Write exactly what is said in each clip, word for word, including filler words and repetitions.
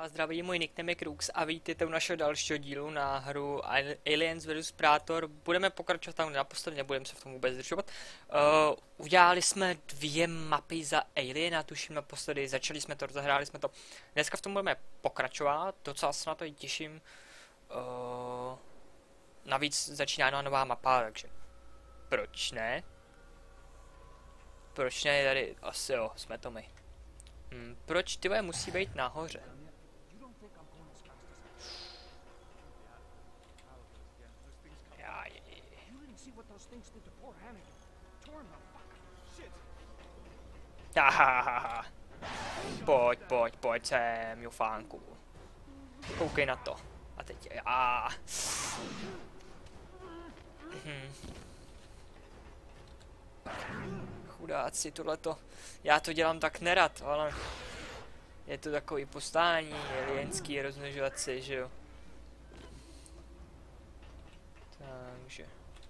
vás zdraví, můj nickname je Krux a vítejte u našeho dalšího dílu na hru Aliens versus. Predator. Budeme pokračovat tam naposledy, nebudeme se v tom vůbec zdržovat. Uh, udělali jsme dvě mapy za Aliena, tuším naposledy, začali jsme to, zahráli jsme to. Dneska v tom budeme pokračovat, docela se na to i těším. Uh, navíc začíná nová mapa, takže proč ne? Proč ne, tady asi jo, jsme to my. Hmm, proč tyhle musí být nahoře? Já je. Hahaha. Pojď, pojď, pojď sem, jufánku. Koukej na to. A teď je. A. Hm. Chudáci, tohleto. Já to dělám tak nerad, ale je to takový postání, alienský, rozmnožovat si, že jo. Takže.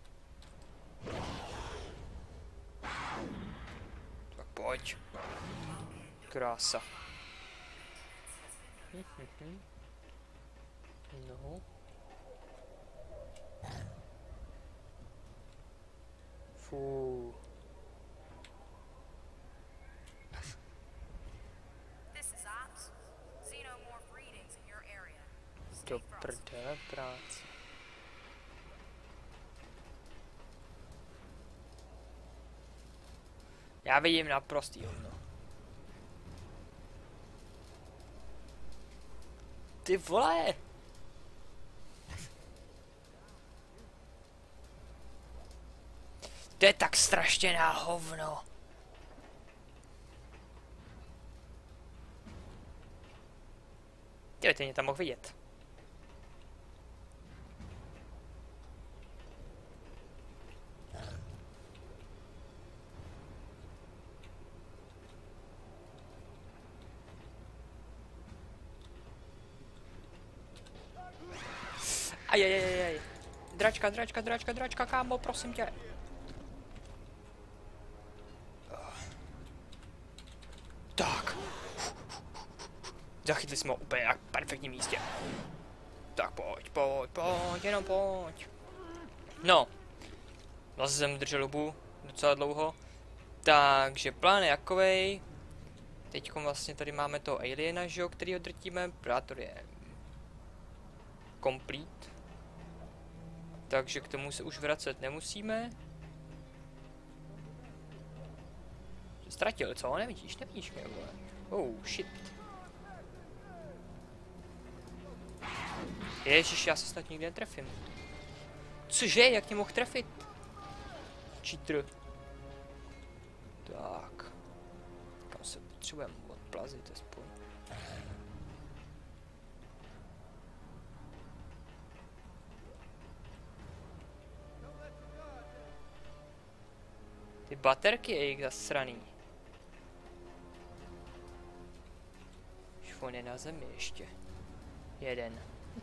Tak pojď. Krása. No. Fú. Do prdele práce. Já vidím naprostý hovno. Ty vole! To je tak strašně na hovno. Ty, ty mě tam mohl vidět. Ajajajaj. Dračka, dračka, dračka, dračka, kámo, prosím tě. Tak. Zachytli jsme ho úplně na perfektním místě. Tak pojď, pojď, pojď, jenom pojď. No. Zase jsem držel dobu docela dlouho. Takže plán je jakovej. Teďkom vlastně tady máme toho aliena, že jo, který ho drtíme. Predator je complete. Takže k tomu se už vracet nemusíme. Ztratil, co? Nevidíš, nevidíš mě, vole. Oh, shit. Ježiš, já se snad nikdy netrefím. Cože, jak tě mohl trefit? Cheater. Tak. Kam se potřebujeme odplazit aspoň. Ty baterky je jich zasraný. Už on je na zemi ještě. Jeden.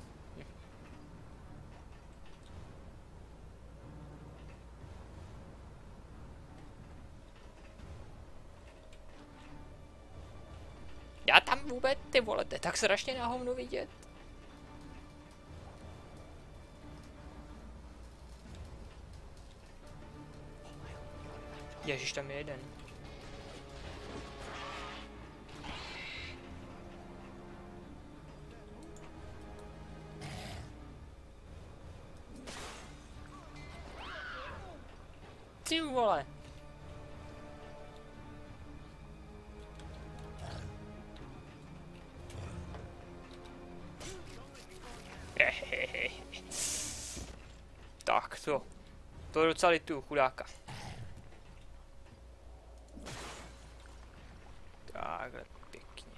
Já tam vůbec, ty vole, to je tak strašně na hovno vidět. Ježiš, tam je jeden. Ty vole. Tak to. To je docela litu, chudáka. Takhle pěkně.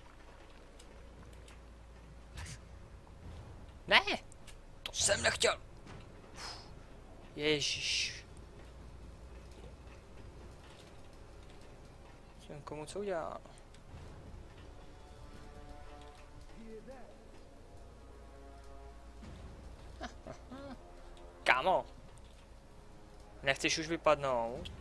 Ne! To jsem nechtěl! Ježiš. Jsem komu co udělal? Kámo! Nechceš už vypadnout?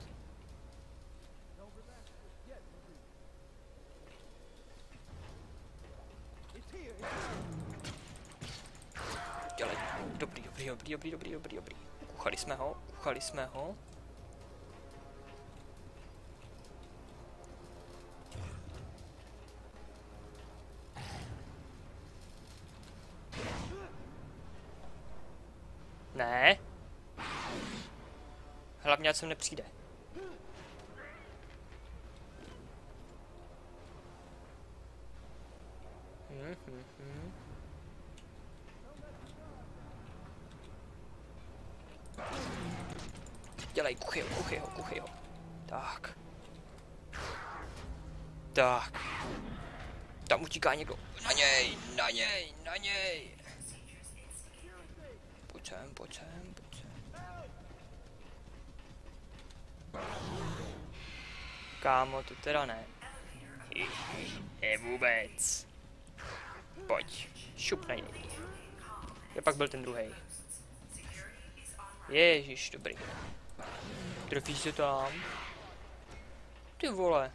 dobrý, dobrý, dobrý, dobrý, dobrý, dobrý, dobrý. Uchali jsme ho, uchali jsme ho. Ne. Hlavně, ať sem nepřijde. Hmm, hmm, hmm. Dělej, kuchy ho, kuchy ho, kuchy ho. Tak. Tak. Tam utíká někdo. Na něj, na něj, na něj. Pojď sem, pojď sem, pojď sem. Kámo, to teda ne. Je vůbec. Pojď, šup na něj. Je pak byl ten druhej. Ježíš, dobrý. Trefíš se tam. Ty vole.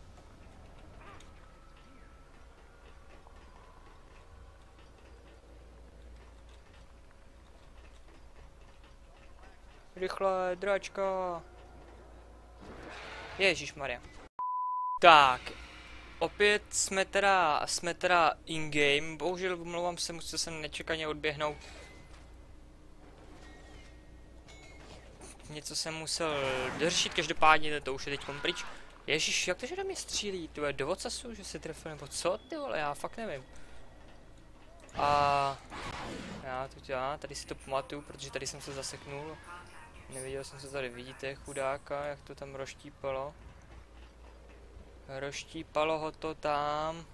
Rychle, dračka. Ježišmarja. Tak. Opět jsme teda, jsme teda in-game. Bohužel, omlouvám se, musel jsem nečekaně odběhnout. Něco jsem musel dořešit, každopádně to už je teď pryč. Ježíš, jak to, že na mě střílí? To je do ocasu, že se trefil, nebo co, ty vole, já fakt nevím. A já to já, tady si to pamatuju, protože tady jsem se zaseknul. Neviděl jsem se tady, vidíte, chudáka, jak to tam roštípalo. Roštípalo ho to tam.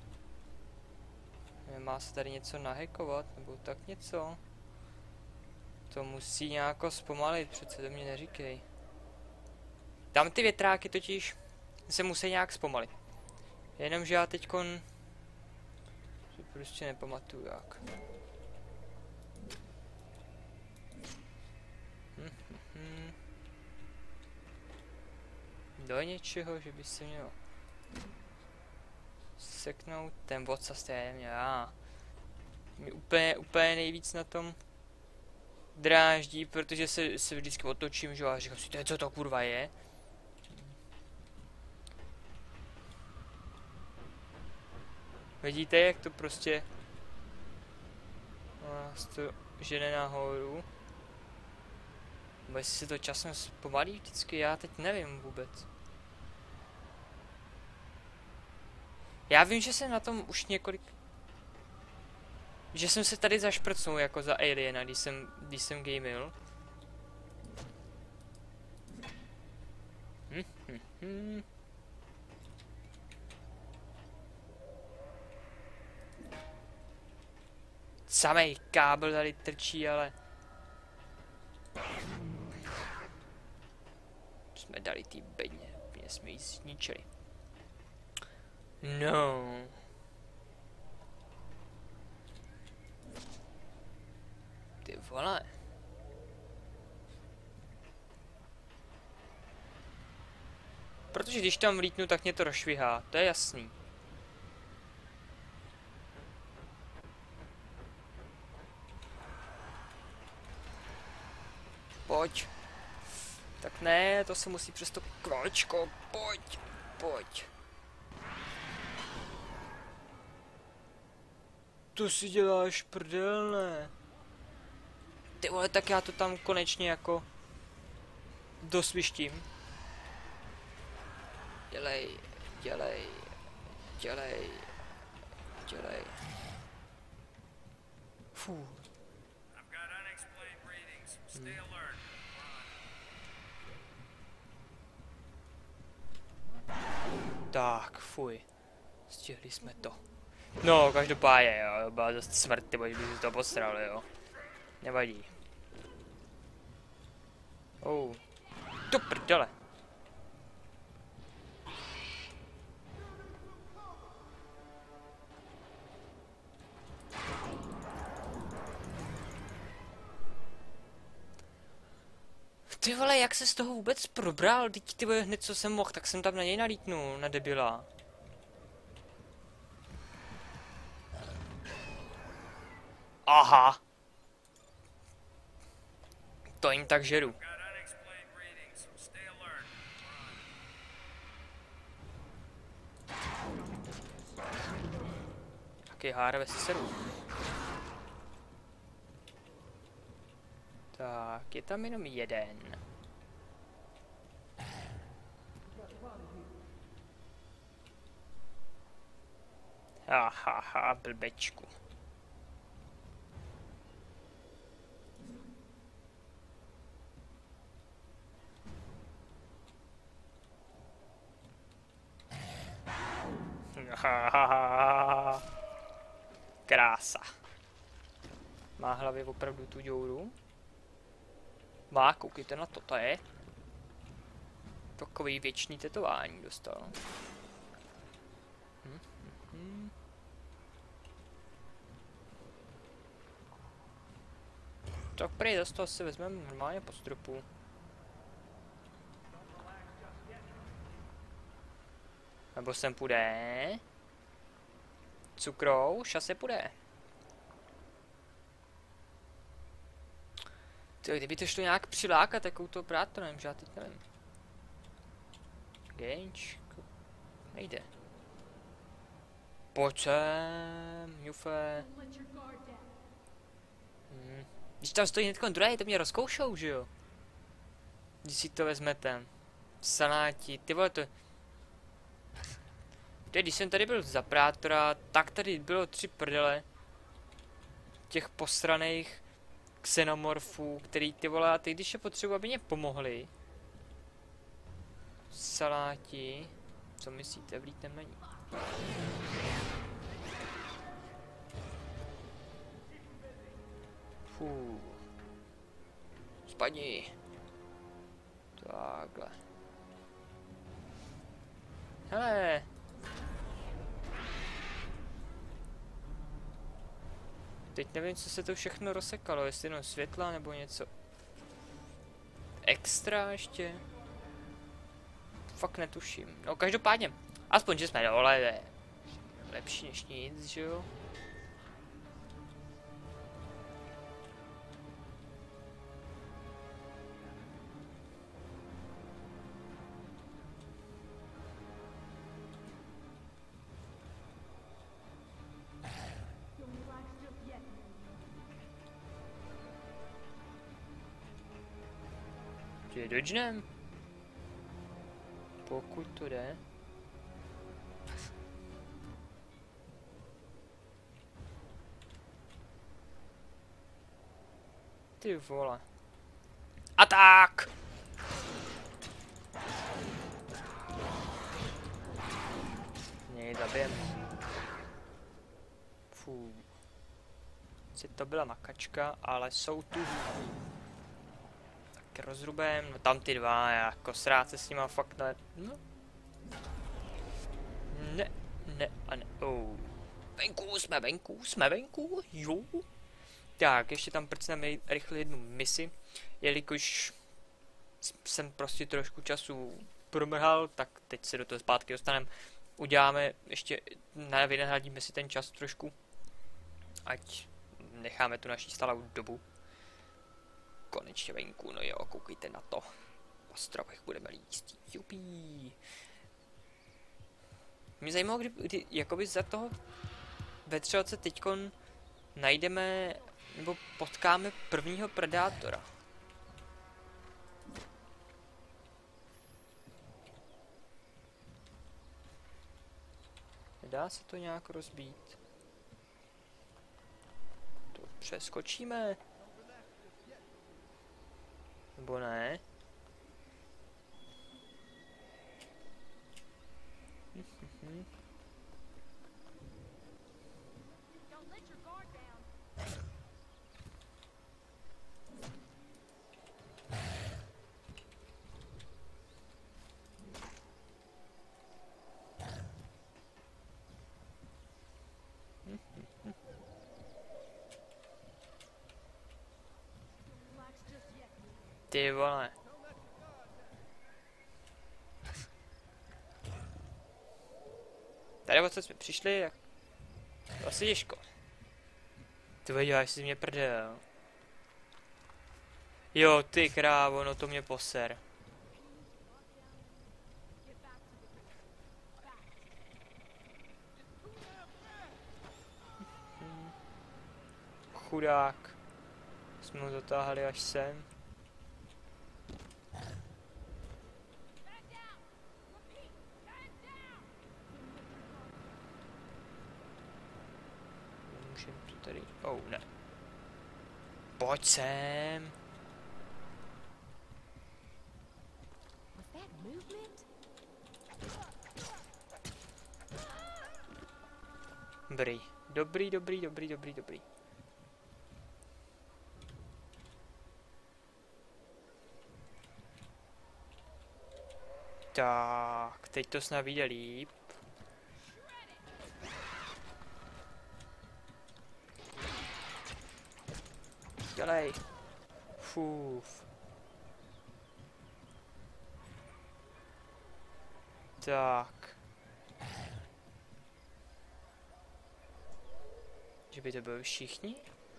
Má se tady něco nahackovat, nebo tak něco. To musí nějako zpomalit, přece to mě neříkej. Tam ty větráky totiž se musí nějak zpomalit. Jenomže já teďkon si prostě nepamatuju jak. Hm, hm, hm. Do něčeho, že by se mělo seknout ten vocas, to je mě, já. Mě úplně, úplně nejvíc na tom dráždí, protože se, se vždycky otočím, že a říkám si, to je, co to kurva je. Vidíte, jak to prostě nás to žene nahoru. Nebo jestli se to časem zpomalí vždycky, já teď nevím vůbec. Já vím, že jsem na tom už několik... Že jsem se tady zašprcnul jako za Aliena, když jsem, když jsem gamil. Hm, hm, hm. Samej kábel tady trčí, ale... Jsme dali tý bedně, úplně jsme ji zničili. No. Ty vole. Protože když tam vlítnu, tak mě to rozšvihá, to je jasný. Pojď. Tak ne, to se musí přes to kolečko, pojď, pojď. To si děláš prdel, ne? Ty vole, tak já to tam konečně jako dosvištím. Dělej, dělej, dělej, dělej. Fů. Hmm. Tak, fuj. Stihli jsme to. No, každopádně, jo, byla dost smrt, ty bož by si to postrali, jo. Nevadí. Oh. To prdele. Ty vole, jak se z toho vůbec probral? Teď ty vole, hned co jsem mohl, tak jsem tam na něj nalítnul, na debila. Aha. To jim tak žeru. Taky hárve si seru. Tak, je tam jenom jeden. Hahaha, blbečku. Hahaha. Krása. Má hlavě opravdu tu děuru. Má, koukejte na to, to je. Takový věčný tetování dostal. Hm, hm, hm. Tak prý zase to asi vezmeme normálně po stropu. Nebo sem půjde. Cukrouš asi půjde. Tyjo, kdyby to šlo nějak přilákat, jakou to prátorem, že já teď nevím. Genč. Nejde. Pojď sem, Jufe. Hmm. Když tam stojí hnedko druhý, to mě rozkoušou, že jo? Když si to vezmete. Saláti, ty vole to... Teď, když jsem tady byl za prátora, tak tady bylo tři prdele. Těch posraných xenomorfů, který ty vole, a ty když je potřebuji, aby mě pomohli. Saláti. Co myslíte, vlítnem na ní? Fů. Spadni. Takhle. Hele. Teď nevím, co se to všechno rozsekalo, jestli jenom světla nebo něco extra ještě. Fakt netuším. No každopádně, aspoň, že jsme dole, je lepší než nic, že jo? Že dodžnem? Pokud to jde. Ty vole. A tak! Nej, zabijem. Fů. Si to byla makačka, ale jsou tu. Tak rozrubem, no tam ty dva, jako srát se s nima fakt ne. No. Ne, ne a ne. Oh. Venku, jsme venku, jsme venku, jo. Tak, ještě tam prcneme rychle jednu misi, jelikož jsem prostě trošku času promrhal, tak teď se do toho zpátky dostaneme. Uděláme ještě, vynahradíme si ten čas trošku, ať necháme tu naši stálou dobu. Konečně venku, no jo, koukejte na to. Po stropech budeme líst, jupí. Mě zajímalo, kdy, kdy jakoby za toho vetřelce teďkon najdeme, nebo potkáme prvního predátora. Nedá se to nějak rozbít? To přeskočíme? Nebo ne? Ty vole. Tady odsaď jsme přišli, jak... To asi těžko. Ty věděl, jestli jsi mě prdel. Jo, ty krávo, no to mě poser. Hm. Chudák. Jsme ho zatáhli až sem. Můžeme to tady... Oh, ne. Pojď sem. Dobrý. Dobrý, dobrý, dobrý, dobrý, dobrý. Tak, teď to snad vyjde líp. Dělej. Fuf. Tak. Že by to byli všichni?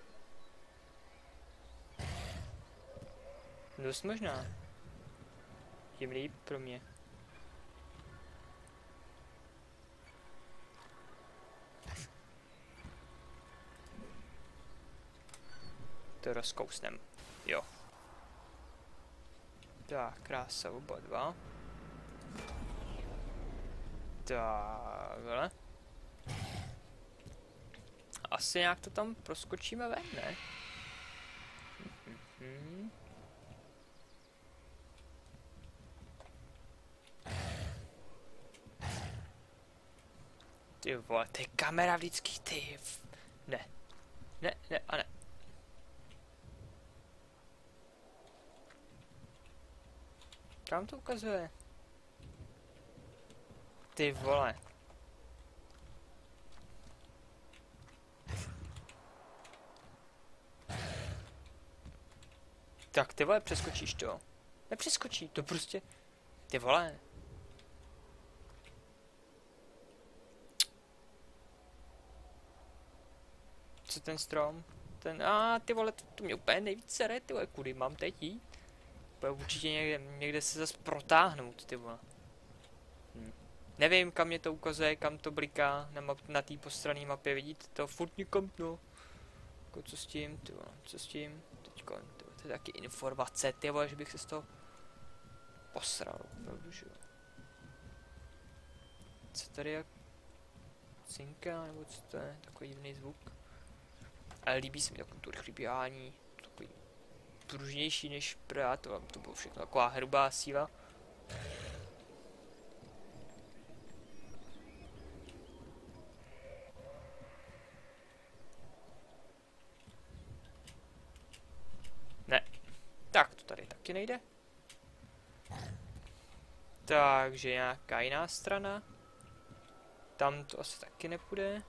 Dost možná. Tím líp pro mě. To rozkousnem. Jo. Tak, krása oba dva. Takhle. Asi nějak to tam proskočíme ven, ne? Mm-hmm. Ty vole, ty kamera vždycky, ty... Ne. Ne, ne a ne. Kam to ukazuje? Ty vole. Tak ty vole, přeskočíš to. Nepřeskočí, to prostě... Ty vole. Co ten strom? Ten, a ah, ty vole, to, to mě úplně nejvíc sere, ty vole, kudy mám teď jít? Určitě někde, někde se zase protáhnout, ty vole. Hm. Nevím, kam mě to ukazuje, kam to bliká na, map, na té postranné mapě, vidíte to furt nikam, no. Jako co s tím, ty vole, co s tím, teďko, ty vole, to je taky informace, ty vole, že bych se z toho posral, opravdu, že jo. Co tady je? Cinka, nebo co to je, takový divný zvuk. Ale líbí se mi takový to rychlý běhání, takový pružnější než Predator, to bylo všechno taková hrubá síla. Ne, tak to tady taky nejde. Takže nějaká jiná strana. Tam to asi taky nepůjde.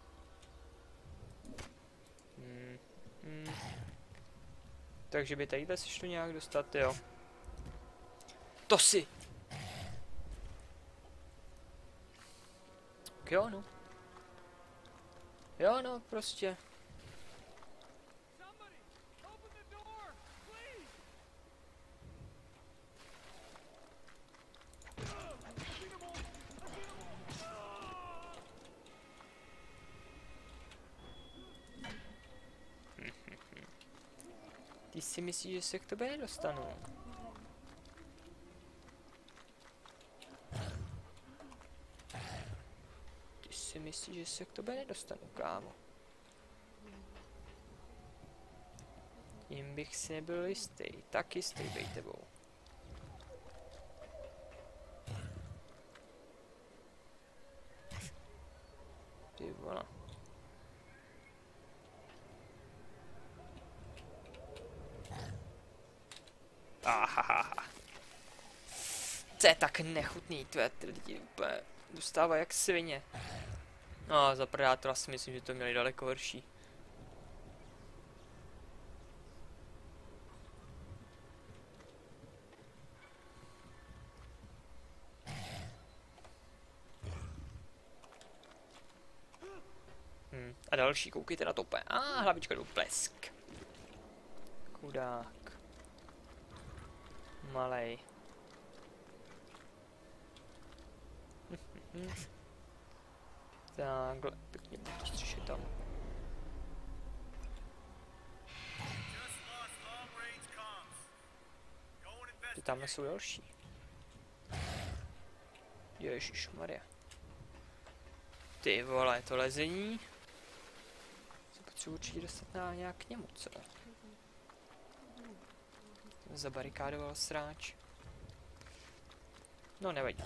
Hmm, hmm. Takže by tadyhle se šlo nějak dostat, jo. To si! Jo no. Jo no, prostě. Ty si myslíš, že se k tobě nedostanu? Ty si myslíš, že se k tobě nedostanu, kámo? Jim bych si nebyl jistý, tak jistý bej tebou. Ty vole. Ahaha. To je tak nechutný, tvé ty lidi úplně dostávají jak svině. No, za Predátora si myslím, že to měli daleko horší. Hm, a další, koukejte na to úplně. A ah, hlavička do blesk. Chudák. Malej. Takhle, pěkně postřešit tam. Ty tamhle jsou další. Ježišmarja. Ty vole, to lezení. Se potřebuji určitě dostat na nějak k němu, co? Zabarikádoval sráč. No nevadí.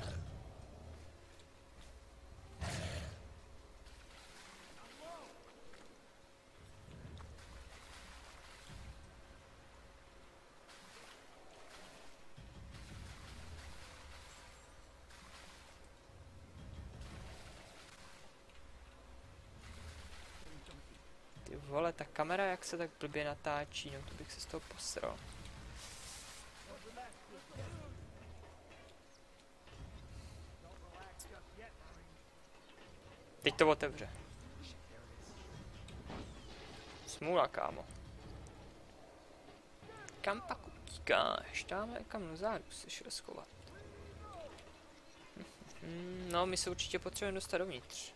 Ty vole, ta kamera jak se tak blbě natáčí, no to bych se z toho posral. Teď to otevře. Smůla, kámo. Kam pak utíkáš? Tamhle kam dozadu se šel schovat. No, my se určitě potřebujeme dostat dovnitř.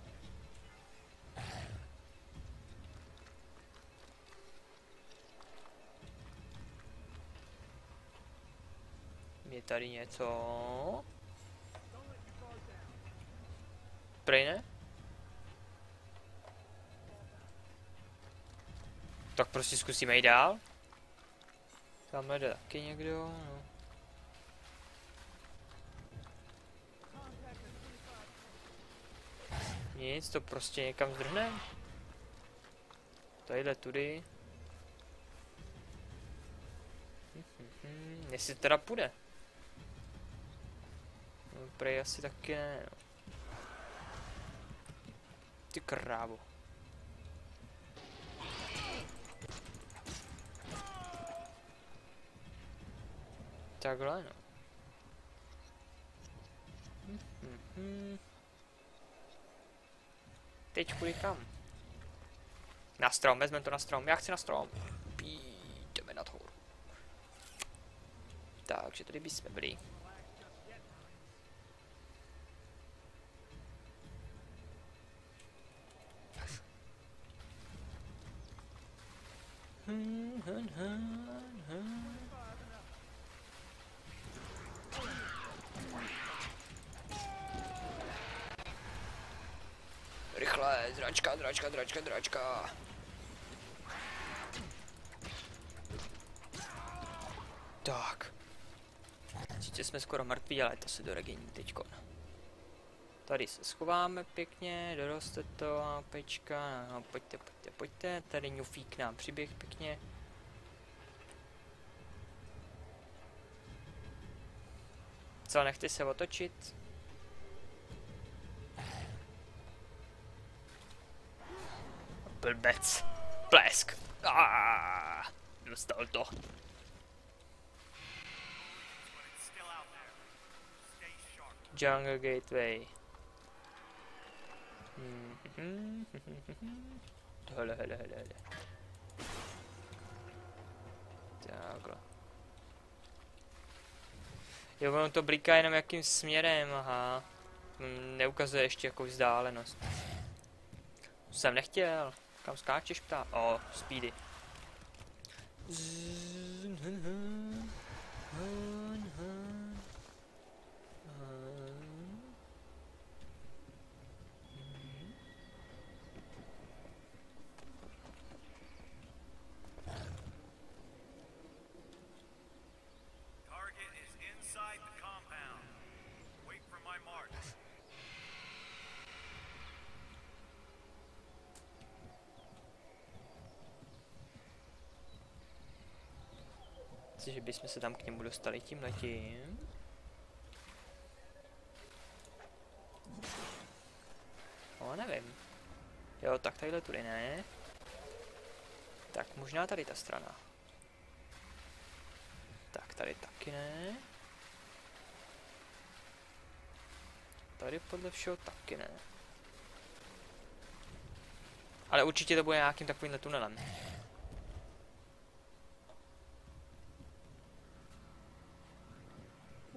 Je tady něco? Prej ne? Tak prostě zkusíme jít dál. Tamhle jde taky někdo, no. Nic, to prostě někam zdrhne. Tadyhle tudy. Hm, hm, hm. Jestli teda půjde. No, prej asi taky ne, no. Ty krávo. Takhle, no. Hm, hm, hm. Teď kudy kam? Na strom, vezmeme to na strom. Já chci na strom. Jdeme nad horu. Takže tady bychom byli. Hmm, hmm, hmm, hmm. Rychle, dračka, dračka, dračka, dračka. Tak. Sice jsme skoro mrtví, ale to se doregení teďkon. Tady se schováme pěkně, doroste to a pečka, no, pojďte, pojďte, pojďte, tady ňufík nám přiběh pěkně. Co, nechci se otočit? Blbec. Plesk. Aaaa, dostal to. Jungle Gateway. Hmm. Hele, hele, hele, hele. Takhle. Jo, ono to bliká jenom jakým směrem, aha. Neukazuje ještě jakou vzdálenost. Jsem nechtěl. Kam skáčeš, ptá? O, oh, speedy. Že bychom se tam k němu dostali tímhletím. O, nevím. Jo, tak tadyhle tudy ne. Tak možná tady ta strana. Tak tady taky ne. Tady podle všeho taky ne. Ale určitě to bude nějakým takovýmhle tunelem.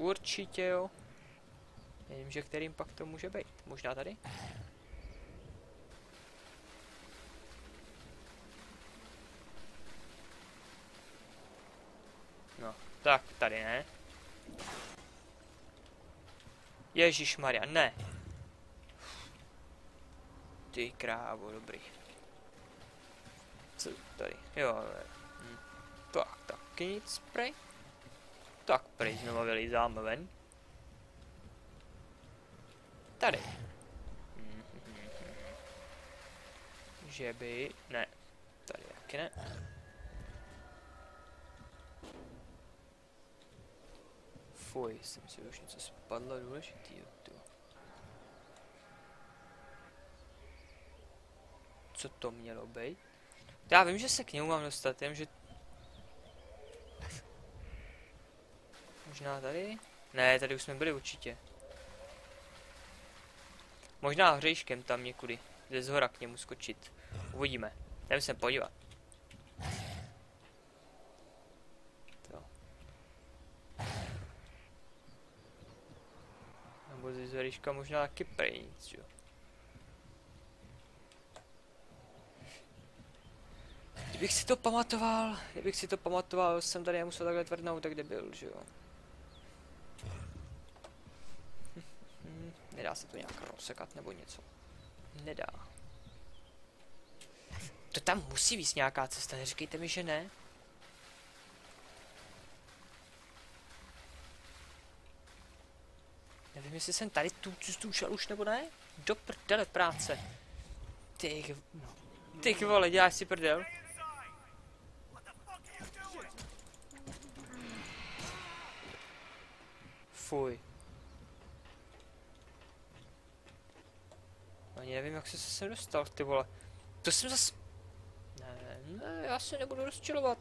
Určitě jo. Nevím, že kterým pak to může být. Možná tady? No, tak tady ne. Ježišmarja, ne. Ty krávo, dobrý. Co tady? Jo, hm. Tak, taky nic, prej. Tak, prej, znova vylízáme ven. Tady. Že by... Ne. Tady taky ne. Fuj, jsem si už něco spadlo důležitýho, tu. Co to mělo být? Já vím, že se k němu mám dostat, jen že... Možná tady? Ne, tady už jsme byli určitě. Možná hřejškem tam někudy, ze zhora k němu skočit. Uvidíme. Jdeme se podívat. To. Nebo ze zhoriška možná taky prej nic, jo. Kdybych si to pamatoval, kdybych si to pamatoval, jsem tady nemusel takhle tvrdnout, tak kde byl, že jo. Nedá se to nějak rozsekat nebo něco. Nedá. To tam musí být nějaká cesta, neříkejte mi, že ne. Nevím, jestli jsem tady tu cestu šel už nebo ne. Do prdele práce. Ty, ty vole, děláš si prdel. Fuj. Ani nevím, jak se sem dostal, ty vole. To jsem zas... Ne, ne, já se nebudu rozčilovat.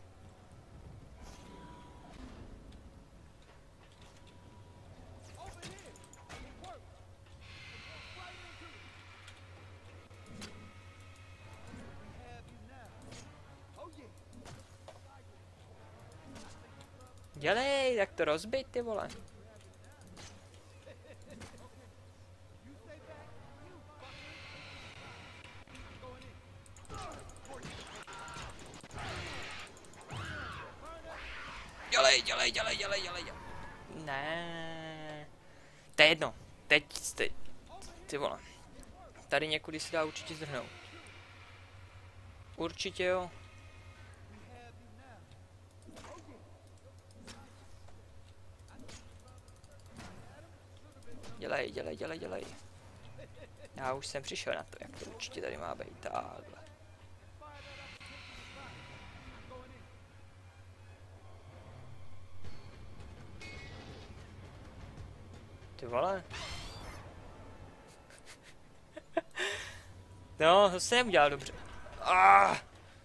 Dělej, jak to rozbít, ty vole. Dělej, dělej, dělej, dělej, dělej, dělej. Ne. To je jedno. Teď, teď. Ty vole. Tady někudy se dá určitě zdrhnout. Určitě jo. Dělej, dělej, dělej, dělej. Já už jsem přišel na to, jak to určitě tady má být. Takhle. Ty vole. No, to jsem udělal dobře. Ah!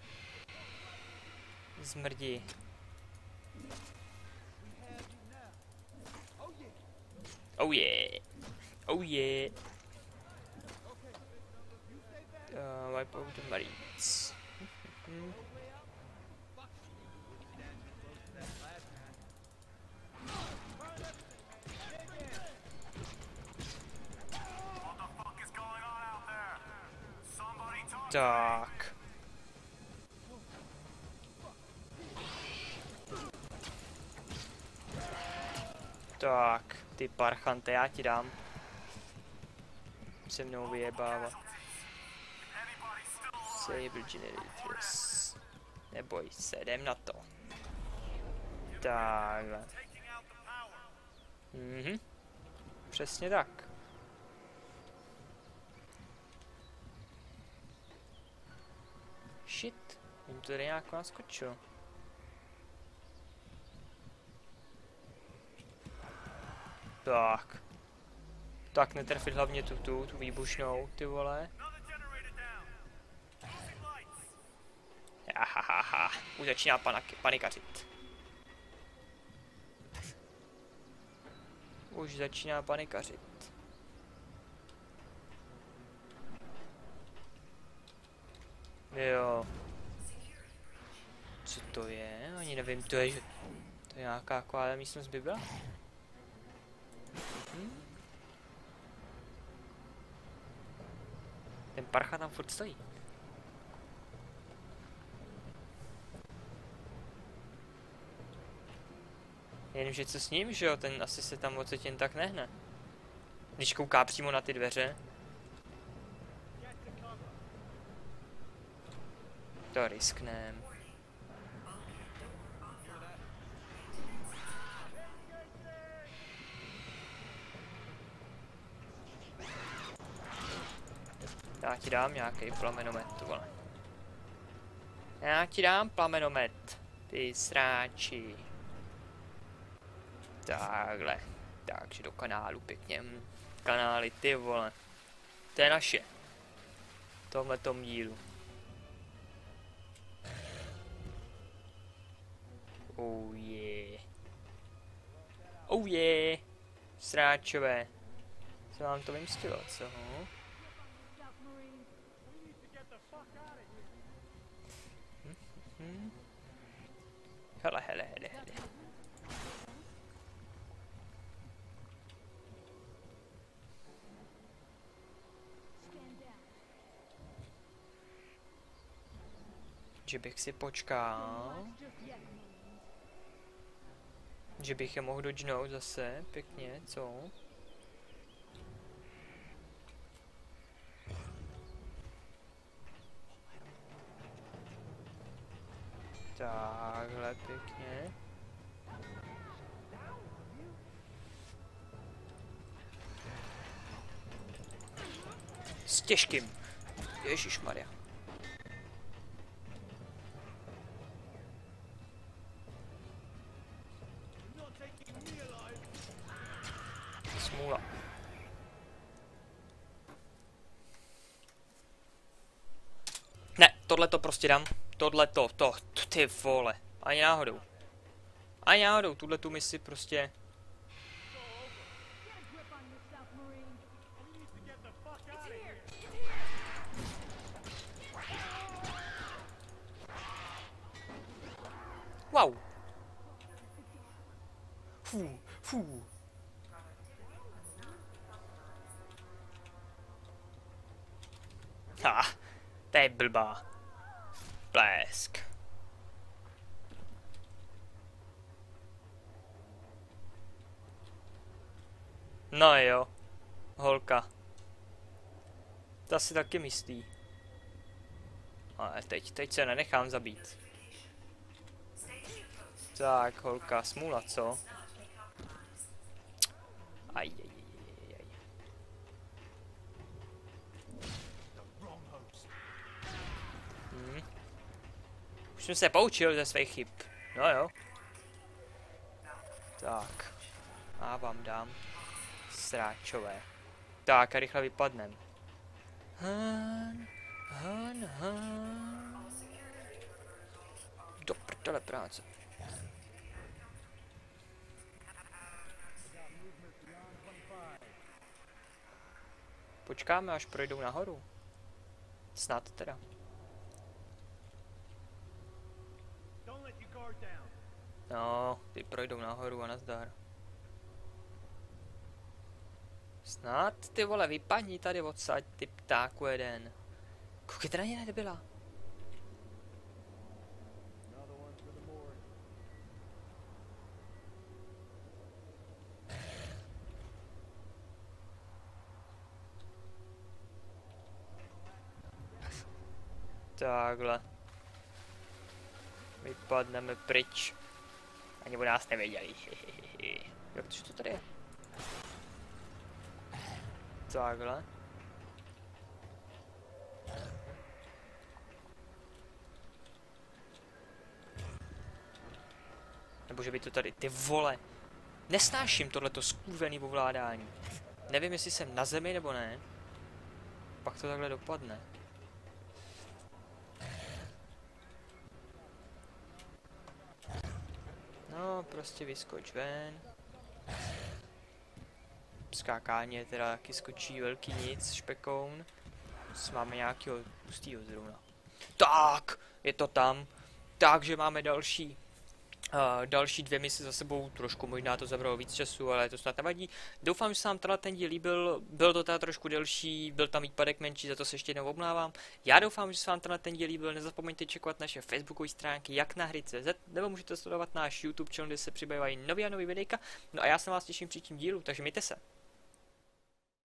Zmrdí. Oh yeah. Oh yeah. Uh, wipe out the marines. Mm-hmm. Tak. Tak, ty parchante, já ti dám. Se mnou vyjebávat. Sable generators. Neboj se, jdem na to. Takhle. Mhm. Přesně tak. Shit, jim to tady nějak naskočilo. Tak. Tak netrefit hlavně tu, tu, tu výbušnou, ty vole. Ahahaha, už začíná panak, panikařit. Už začíná panikařit. Jo. Co to je? Ani nevím, to je, že... To je nějaká taková místnost by byla? parcha tam furt stojí. Jenomže co s ním, že jo, ten asi se tam odsud jen tak nehne. Když kouká přímo na ty dveře. To risknem. Já ti dám nějaký plamenomet, to vole. Já ti dám plamenomet, ty sráči. Takhle. Takže do kanálu pěkně. Kanály, ty vole. To je naše. V tomhletom dílu. Oh yeah. Oh yeah. Sráčové. Co vám to vymstilo, co? Hmm. Hele, hele, hele, hele. Že bych si počkal. Že bych je mohl dodžnout zase, pěkně, co? Takhle pěkně. S těžkým. Ježišmarja. Smůla. Ne, tohle to prostě dám. Tohle to, to, to, ty vole. Ani náhodou. Ani náhodou, tuhle tu misi prostě. Wow. Fů, fů. Ha, to je blbá. Blesk. No jo, holka. Ta si taky myslí. Ale teď, teď se nenechám zabít. Tak, holka, smůla, co? Aj, aj, aj, aj. Hmm. Už jsem se poučil ze svých chyb. No jo. Tak. A vám dám. Sráčové. Tak a rychle vypadnem. Han, han, han. Do prdele práce. Počkáme, až projdou nahoru. Snad teda. No, ty projdou nahoru a nazdar. Snad, ty vole, vypadni tady odsaď, ty ptáku jeden. Koukejte na ně, nebyla. Takhle. Vypadneme pryč. Ani o nás nevěděli. Jak to, to tady je? Takhle. Nebo že by to tady, ty vole. Nesnáším tohleto skurvený ovládání. Nevím, jestli jsem na zemi nebo ne. Pak to takhle dopadne. No, prostě vyskoč ven. Skákání je teda taky skočí velký nic, špekoun. Máme nějakého pustýho zrovna. Tak, je to tam. Takže máme další Uh, další dvě mise za sebou, trošku možná to zabralo víc času, ale to snad nevadí. Doufám, že se vám tenhle ten díl líbil, byl to teda trošku delší, byl tam výpadek menší, za to se ještě jednou obnávám. Já doufám, že se vám tenhle ten díl líbil, nezapomeňte čekovat naše facebookové stránky, jak na hry tečka cé zet, nebo můžete sledovat náš YouTube channel, kde se přibývají nový a nový videjka. No a já se na vás těším v příštím dílu, takže mějte se.